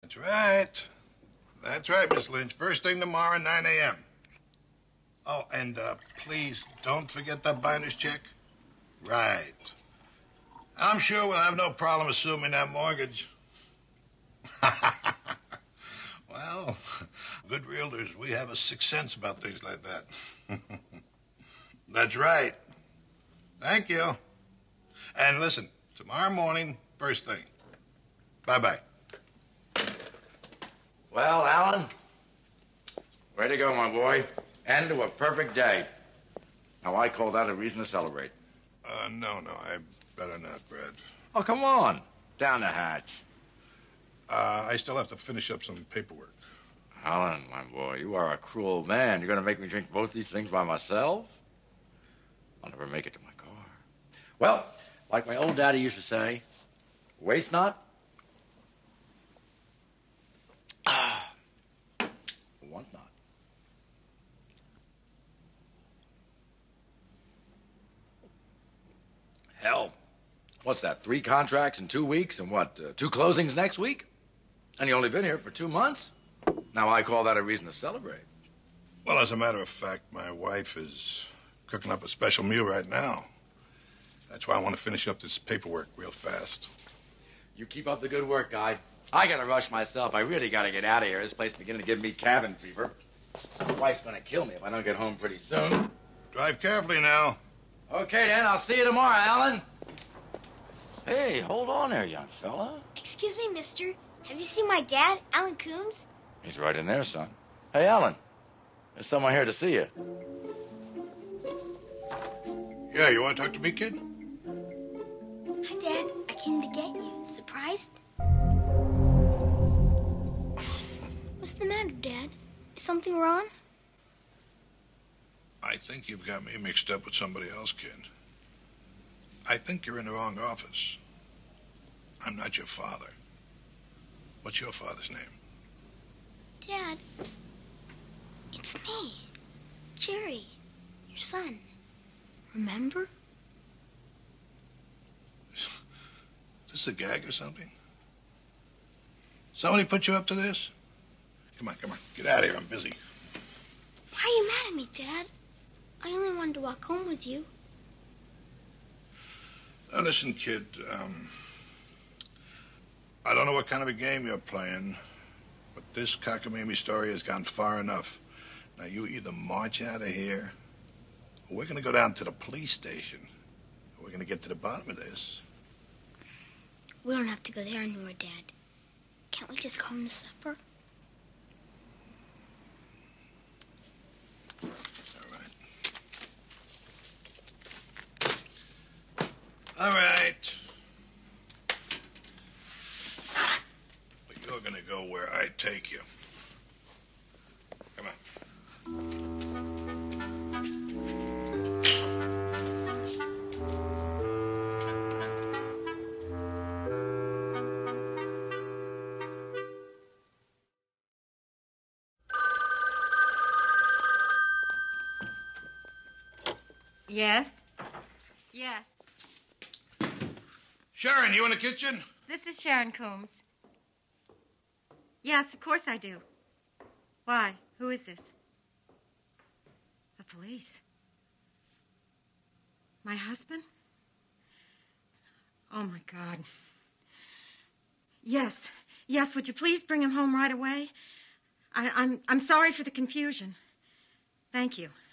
That's right. That's right, Miss Lynch. First thing tomorrow, 9 a.m. Oh, and please don't forget that binder's check. Right. I'm sure we'll have no problem assuming that mortgage. Well, good realtors, we have a sixth sense about things like that. That's right. Thank you. And listen, tomorrow morning, first thing. Bye-bye. Well, Alan, way to go, my boy. End to a perfect day. Now, I call that a reason to celebrate. No, I better not, Brad. Oh, come on. Down the hatch. I still have to finish up some paperwork. Alan, my boy, you are a cruel man. You're going to make me drink both these things by myself? I'll never make it to my car. Well, like my old daddy used to say, waste not, want not. Hell, what's that, 3 contracts in 2 weeks and what, 2 closings next week? And you only been here for 2 months? Now I call that a reason to celebrate. Well, as a matter of fact, my wife is cooking up a special meal right now. That's why I want to finish up this paperwork real fast. You keep up the good work, guy. I gotta rush myself. I really gotta get out of here. This place is beginning to give me cabin fever. My wife's gonna kill me if I don't get home pretty soon. Drive carefully now. Okay, then. I'll see you tomorrow, Alan. Hey, hold on there, young fella. Excuse me, mister. Have you seen my dad, Alan Coombs? He's right in there, son. Hey, Alan. There's someone here to see you. Yeah, you want to talk to me, kid? Hi, Dad. I came to get you. Surprised? What's the matter, Dad? Is something wrong? I think you've got me mixed up with somebody else, kid. I think you're in the wrong office. I'm not your father. What's your father's name? Dad, it's me, Jerry, your son. Remember? Is this a gag or something? Somebody put you up to this? Come on. Get out of here. I'm busy. Why are you mad at me, Dad? I only wanted to walk home with you. Now, listen, kid. I don't know what kind of a game you're playing, but this cockamamie story has gone far enough. Now, you either march out of here, or we're going to go down to the police station. We're going to get to the bottom of this. We don't have to go there anymore, Dad. Can't we just go home to supper? All right. But you're going to go where I take you. Come on. Yes? Yes. Sharon, you in the kitchen? This is Sharon Coombs. Yes, of course I do. Why? Who is this? The police. My husband? Oh, my God. Yes. Yes, would you please bring him home right away? I'm sorry for the confusion. Thank you.